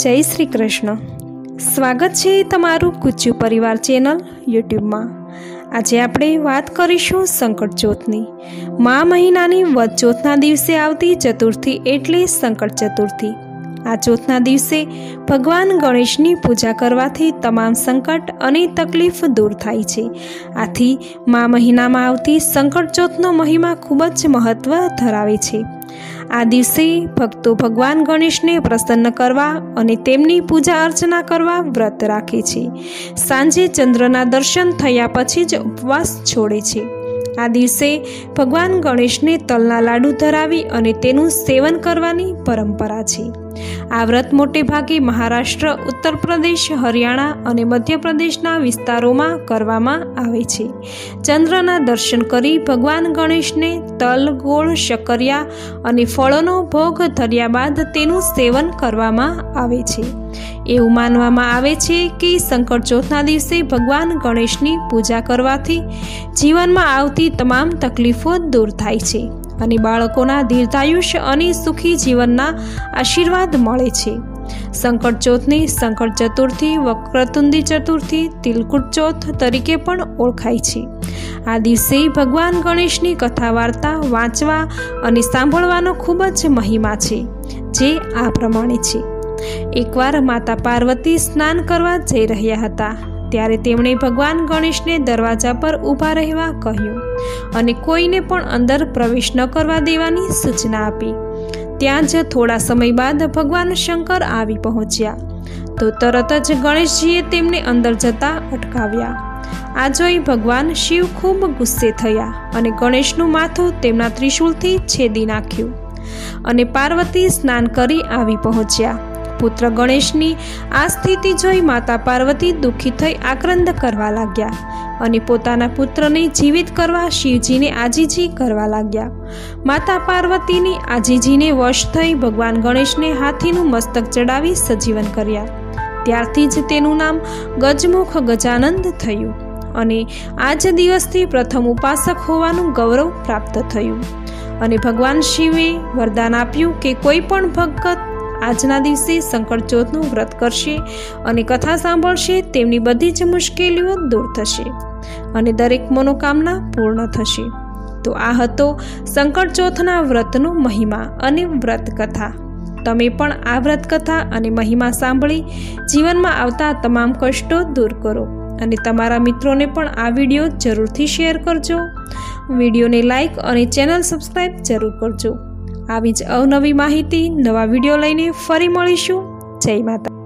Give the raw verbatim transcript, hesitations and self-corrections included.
जय श्री कृष्ण। स्वागत है तमारू गुज्जू परिवार चेनल यूट्यूब में। आज आपणे बात करीशुं संकट चौथनी। मा महीनानी वध चौथना दिवसे आवती चतुर्थी एटले संकट चतुर्थी। आ चौथना दिवसे भगवान गणेशनी पूजा करवाथी तमाम संकट अने तकलीफ दूर थाय छे। आथी मा महीनामां आवती संकट चौथनो महिमा खूब ज महत्व धरावे छे। आ दिवसे भक्तो भगवान गणेशने प्रसन्न करवा अने तेमनी पूजा अर्चना करवा व्रत राखे छे। सांजे चंद्रना दर्शन थया पछी ज उपवास छोड़े छे। आ दिवसे भगवान गणेशने तलना लाडू धरावी अने तेनुं सेवन करवानी परंपरा छे। आ व्रत मोटे भागे महाराष्ट्र, उत्तर प्रदेश, हरियाणा अने मध्य प्रदेशना विस्तारोमां करवामां आवे छे। चंद्रना दर्शन करी भगवान गणेशने तल, गोळ, शक्करिया अने फळोनो भोग धर्या बाद तेनुं सेवन करवामां आवे छे। एवुं मानवामां आवे छे कि संकट चौथना दिवसे भगवान गणेशनी पूजा करवाथी जीवनमां आवती तमाम तकलीफो दूर थाय छे અને બાળકોના દીર્ઘાયુષ્ય અને સુખી જીવનના આશીર્વાદ મળે છે। સંકટ ચોથને સંકટ ચતુર્થી, વક્રતુંડી ચતુર્થી, તિલકુટ ચોથ તરીકે પણ ઓળખાય છે। આ દિવસે ભગવાન ગણેશની કથા વાર્તા વાંચવા અને સાંભળવાનો ખૂબ જ મહિમા છે, જે આ પ્રમાણે છે। એકવાર માતા પાર્વતી સ્નાન કરવા જઈ રહ્યા હતા ત્યારે તેમણે ભગવાન ગણેશને દરવાજા પર ઊભા રહેવા કહ્યું અને કોઈને પણ અંદર પ્રવેશ ન કરવા દેવાની સૂચના આપી। ત્યાં જ થોડા સમય બાદ ભગવાન શંકર આવી પહોંચ્યા તો તરત જ ગણેશજીએ તેમને અંદર જતા અટકાવ્યા। આ જોઈ ભગવાન શિવ ખૂબ ગુસ્સે થયા અને ગણેશનું માથું તેમના ત્રિશૂલથી છેદી નાખ્યું અને પાર્વતી સ્નાન કરી આવી પહોંચ્યા। પુત્ર ગણેશની આ સ્થિતિ જોઈ માતા પાર્વતી દુઃખી થઈ આક્રંદ કરવા લાગ્યા અને પોતાના પુત્રને જીવિત કરવા શિવજીને આજીજી કરવા લાગ્યા। માતા પાર્વતીની આજીજીને વશ થઈ ભગવાન ગણેશને હાથીનું મસ્તક ચડાવી સજીવન કર્યા। ત્યારથી જ તેનું નામ ગજમુખ ગજાનંદ થયું અને આ જ દિવસથી પ્રથમ ઉપાસક હોવાનું ગૌરવ પ્રાપ્ત થયું। અને ભગવાન શિવે વરદાન આપ્યું કે કોઈ પણ ભક્ત આજના દિવસે સંકટ ચોથનું વ્રત કરશે અને કથા સાંભળશે તેમની બધી જ મુશ્કેલીઓ દૂર થશે અને દરેક મનોકામના પૂર્ણ થશે। તો આ હતો સંકટ ચોથના વ્રતનો મહિમા અને વ્રત કથા। તમે પણ આ વ્રત કથા અને મહિમા સાંભળી જીવનમાં આવતા તમામ કષ્ટો દૂર કરો અને તમારા મિત્રોને પણ આ વિડીયો જરૂરથી શેર કરજો। વિડીયોને લાઈક અને ચેનલ સબસ્ક્રાઈબ જરૂર કરજો। આવી જ અવનવી માહિતી નવા વિડીયો લઈને ફરી મળીશું। જય માતા।